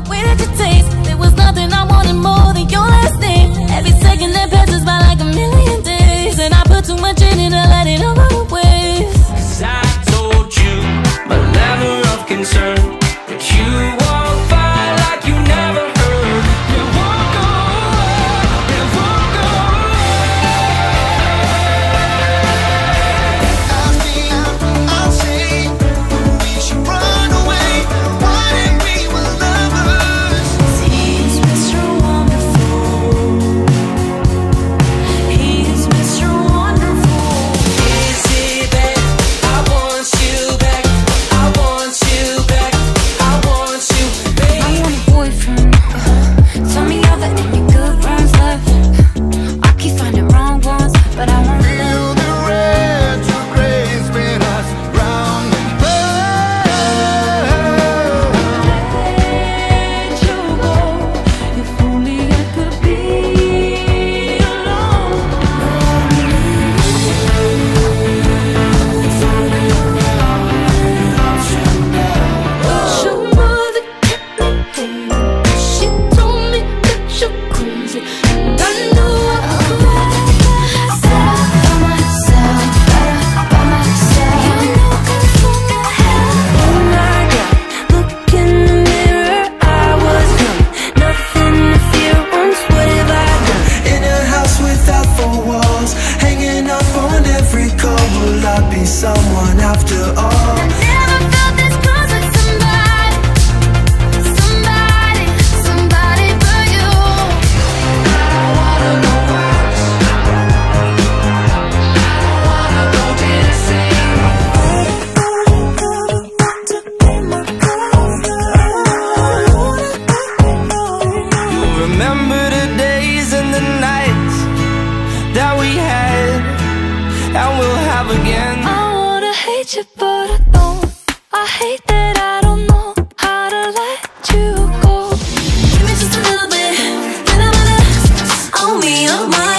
the way that you taste. There was nothing I wanted more than your last name. Every second that passes by like a million days, and I put too much in it, I let it all go to waste. 'Cause I told you my level of concern, but you walk by like you never heard. You won't go away, you won't go I'll say we should run away. Why did we were lovers? He's Mr. Wonderful. He's Mr. Wonderful. Is it that I want you back? I want you back. I want you, baby. I want a boyfriend. Tell me all the any good ones left. I keep finding wrong ones, but I want Feel the red to gray spin us round and round. let you go. If only I could be alone. Your mother kept me waiting. She told me that you're crazy, and I knew I could. By myself, by myself. You know cause what the hell. Oh my God, look in the mirror, I was young. Nothing to fear once, what have I done? In a house without four walls, hanging up on every call. Will I be someone after all? Never felt this close with somebody, somebody, somebody but you. I don't wanna go out. I don't wanna go dancing. You remember the days and the nights that we had, and we'll have again. I wanna hate you, but I don't. I hate that I don't know how to let you go. Give me just a little bit, on me, on my